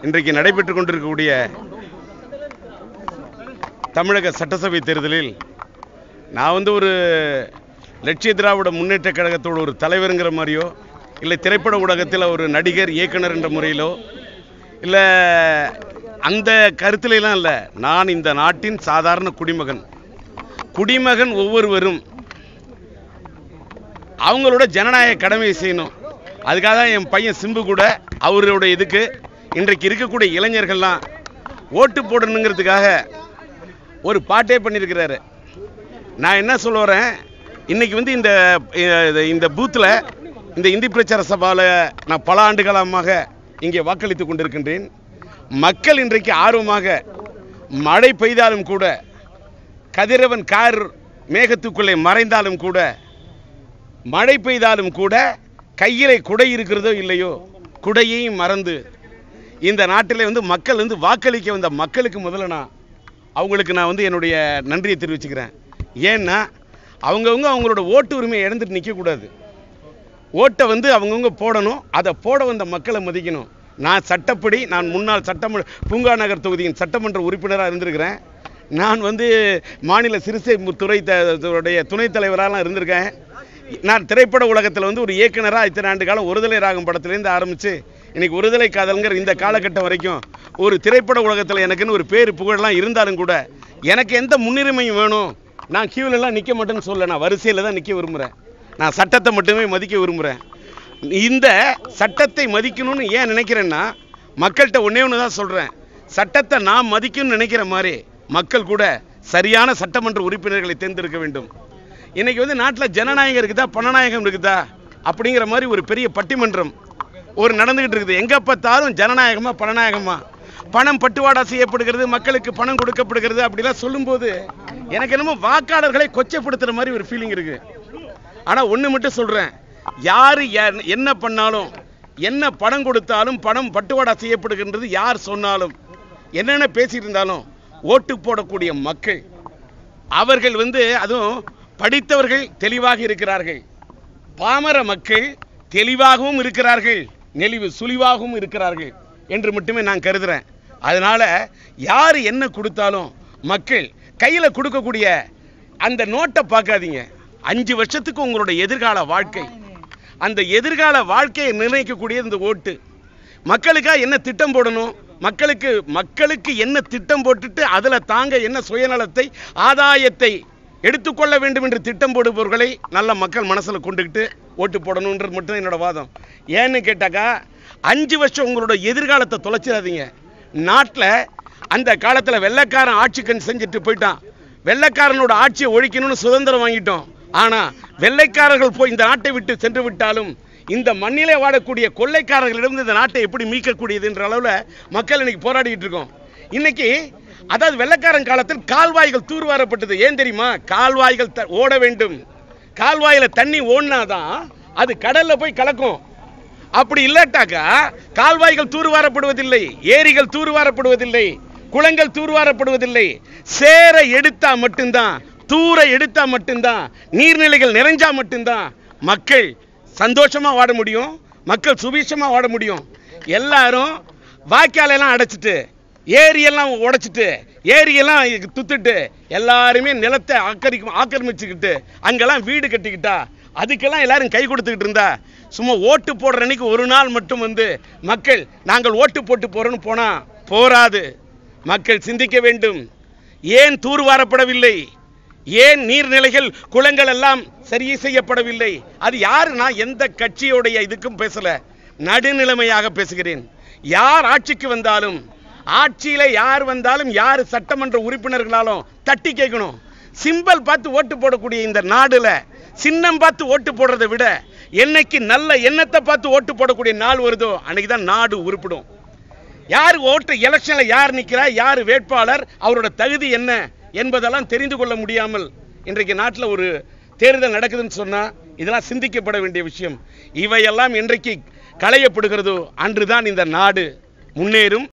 இன்றைக்கு நடைபெற்றுக் கொண்டிருக்கக்கூடிய தமிழக சட்டசபை தேர்தலில் நான் ஒரு லட்சிய திராவிட முன்னேற்ற கழகத்தோட ஒரு தலைவருங்கிற மாதிரியோ இல்லை திரைப்பட ஊடகத்தில் ஒரு நடிகர் இயக்குனர் என்ற முறையிலோ இல்லை அந்த கருத்திலாம் இல்லை. நான் இந்த நாட்டின் சாதாரண குடிமகன் ஒவ்வொருவரும் அவங்களோட ஜனநாயக கடமையை செய்யணும். அதுக்காக தான் என் பையன் சிம்பு கூட அவரோட இதுக்கு இன்றைக்கு இருக்கக்கூடிய இளைஞர்கள்லாம் ஓட்டு போடணுங்கிறதுக்காக ஒரு பாட்டே பண்ணியிருக்கிறாரு. நான் என்ன சொல்ல வரேன், இன்னைக்கு இந்த பூத்தில் இந்த இந்தி பிரச்சார சபாவில் நான் பல ஆண்டுகாலமாக இங்கே வாக்களித்து கொண்டிருக்கின்றேன். மக்கள் இன்றைக்கு ஆர்வமாக மழை பெய்தாலும் கூட, கதிரவன் கார் மேகத்துக்குள்ளே மறைந்தாலும் கூட, மழை பெய்தாலும் கூட கையிலே குடை இருக்கிறதோ இல்லையோ குடையையும் மறந்து இந்த நாட்டில் மக்கள் வாக்களிக்க வந்த மக்களுக்கு முதல்ல அவங்களுக்கு நான் என்னுடைய நன்றியை தெரிவிச்சுக்கிறேன். ஏன்னா அவங்களோட ஓட்டு உரிமையை இழந்துட்டு நிற்கக்கூடாது. ஓட்டை அவங்கவுங்க போடணும். அதை போட வந்த மக்களை மதிக்கணும். நான் சட்டப்படி முன்னாள் பூங்கா நகர் தொகுதியின் சட்டமன்ற உறுப்பினராக இருந்திருக்கிறேன். நான் மாநில சிறுசேமிப்பு துறையுடைய துணைத் தலைவராக இருந்திருக்கேன். நான் திரைப்பட உலகத்தில் ஒரு இயக்குனராக இத்தனை ஆண்டு காலம் ஒருதலை ராகம் படத்துலேருந்து ஆரம்பித்து இன்றைக்கி ஒருதலை காதல்ங்கிற இந்த காலகட்டம் வரைக்கும் ஒரு திரைப்பட உலகத்தில் எனக்குன்னு ஒரு பேர் புகழெல்லாம் இருந்தாலும் கூட எனக்கு எந்த முன்னுரிமையும் வேணும். நான் கியூலெல்லாம் நிற்க மாட்டேன்னு சொல்ல, நான் வரிசையில் தான் நிற்க விரும்புகிறேன். நான் சட்டத்தை மட்டுமே மதிக்க விரும்புகிறேன். இந்த சட்டத்தை மதிக்கணும்னு ஏன் நினைக்கிறேன்னா, மக்கள்கிட்ட ஒன்று தான் சொல்கிறேன். சட்டத்தை நான் மதிக்கணும்னு நினைக்கிற மாதிரி மக்கள் கூட சரியான சட்டமன்ற உறுப்பினர்களை தேர்ந்தெடுக்க வேண்டும். இன்றைக்கி நாட்டில் ஜனநாயகம் இருக்குதா பணநாயகம் இருக்குதா அப்படிங்கிற மாதிரி ஒரு பெரிய பட்டிமன்றம் நடந்துகிட்டு இருக்குது. எங்கே பார்த்தாலும் ஜனநாயகமா பணநாயகமா, பணம் பட்டுவாடா செய்யப்படுகிறது, மக்களுக்கு பணம் கொடுக்கப்படுகிறது அப்படிலாம் சொல்லும்போது எனக்கு என்னமோ வாக்காளர்களை கொச்சைப்படுத்துகிற மாதிரி ஒரு ஃபீலிங் இருக்குது. ஆனால் ஒன்று மட்டும் சொல்கிறேன், யார் என்ன பண்ணாலும், என்ன பணம் கொடுத்தாலும், பணம் பட்டுவாடா செய்யப்படுகின்றது யார் சொன்னாலும், என்னென்ன பேசிட்டு இருந்தாலும் ஓட்டு போடக்கூடிய மக்கள் அவர்கள் அதுவும் படித்தவர்கள் தெளிவாக இருக்கிறார்கள், பாமர மக்கள் தெளிவாகவும் இருக்கிறார்கள், நெளிவு சுழிவாகவும் இருக்கிறார்கள் என்று மட்டுமே நான் கருதுகிறேன். அதனால் யார் என்ன கொடுத்தாலும் மக்கள் கையில் கொடுக்கக்கூடிய அந்த நோட்டை பார்க்காதீங்க. 5 வருஷத்துக்கு உங்களுடைய எதிர்கால வாழ்க்கை, அந்த எதிர்கால வாழ்க்கையை நிர்ணயிக்கக்கூடிய இந்த ஓட்டு. மக்களுக்காக என்ன திட்டம் போடணும், மக்களுக்கு என்ன திட்டம் போட்டுட்டு அதில் தாங்க என்ன சுயநலத்தை ஆதாயத்தை எடுத்துக்கொள்ள வேண்டும் என்று திட்டம் போடுபவர்களை நல்ல மக்கள் மனசில் கொண்டுக்கிட்டு ஓட்டு போடணுன்றது மட்டும் என்னோட வாதம். ஏன்னு கேட்டாக்கா 5 வருஷம் உங்களோட எதிர்காலத்தை தொலைச்சிடாதீங்க. நாட்டில் அந்த காலத்தில் வெள்ளைக்காரன் ஆட்சி செஞ்சுட்டு போயிட்டான். வெள்ளைக்காரனோட ஆட்சியை ஒழிக்கணும்னு சுதந்திரம் வாங்கிட்டோம். ஆனால் வெள்ளைக்காரர்கள் போய் இந்த நாட்டை விட்டு சென்று விட்டாலும் இந்த மண்ணிலே வாழக்கூடிய கொள்ளைக்காரர்களிடம் இந்த நாட்டை எப்படி மீட்கக்கூடியது என்ற அளவில் மக்கள் இன்னைக்கு போராடிட்டு இருக்கோம். இன்னைக்கு அதாவது வெள்ளைக்காரன் காலத்தில் கால்வாய்கள் தூர்வாரப்பட்டது. ஏன் தெரியுமா? கால்வாய்கள் ஓட வேண்டும். கால்வாயில தண்ணி ஓடினாதான் அது கடல்ல போய் கலக்கும். அப்படி இல்லாட்டாக்கா கால்வாய்கள் தூர்வாரப்படுவதில்லை, ஏரிகள் தூர்வாரப்படுவதில்லை, குளங்கள் தூர்வாரப்படுவதில்லை. சேர எடுத்தா மட்டும்தான், தூர எடுத்தா மட்டும்தான், நீர்நிலைகள் நிறைஞ்சா மட்டும்தான் மக்கள் சந்தோஷமா வாழ முடியும், மக்கள் சுபீட்சமா வாழ முடியும். எல்லாரும் வாய்க்காலெல்லாம் அடைச்சிட்டு, ஏரியெல்லாம் உடைச்சிட்டு, ஏரியெல்லாம் துத்துட்டு, எல்லாருமே நிலத்தை ஆக்கிரமிச்சுக்கிட்டு அங்கெல்லாம் வீடு கட்டிக்கிட்டா, அதுக்கெல்லாம் எல்லாரும் கை கொடுத்துக்கிட்டு இருந்தா, சும்மா ஓட்டு போடுற அன்னைக்கு ஒரு நாள் மட்டும் மக்கள் நாங்கள் ஓட்டு போட்டு போறோன்னு போனா போராது. மக்கள் சிந்திக்க வேண்டும். ஏன் தூர்வாரப்படவில்லை, ஏன் நீர்நிலைகள் குளங்கள் எல்லாம் சரி செய்யப்படவில்லை? அது யாரு? நான் எந்த கட்சியோடைய இதுக்கும் பேசல, நடுநிலைமையாக பேசுகிறேன். யார் ஆட்சிக்கு வந்தாலும், ஆட்சியில யார் வந்தாலும், யார் சட்டமன்ற உறுப்பினர்களாலும் தட்டி கேட்கணும். சிம்பல் பார்த்து ஓட்டு போடக்கூடிய இந்த நாடுல சின்னம் பார்த்து ஓட்டு போடுறதை விட என்னைக்கு நல்ல எண்ணத்தை பார்த்து ஓட்டு போடக்கூடிய நாள் வருதோ அன்னைக்கு தான் நாடு உருப்பிடும். யார் ஓட்டு எலெக்ஷன்ல யார் நிற்கிறா, யார் வேட்பாளர், அவரோட தகுதி என்ன என்பதெல்லாம் தெரிந்து கொள்ள முடியாமல் இன்றைக்கு நாட்டில் ஒரு தேர்தல் நடக்குதுன்னு சொன்னா இதெல்லாம் சிந்திக்கப்பட வேண்டிய விஷயம். இவையெல்லாம் இன்றைக்கு களையப்படுகிறதோ அன்றுதான் இந்த நாடு முன்னேறும்.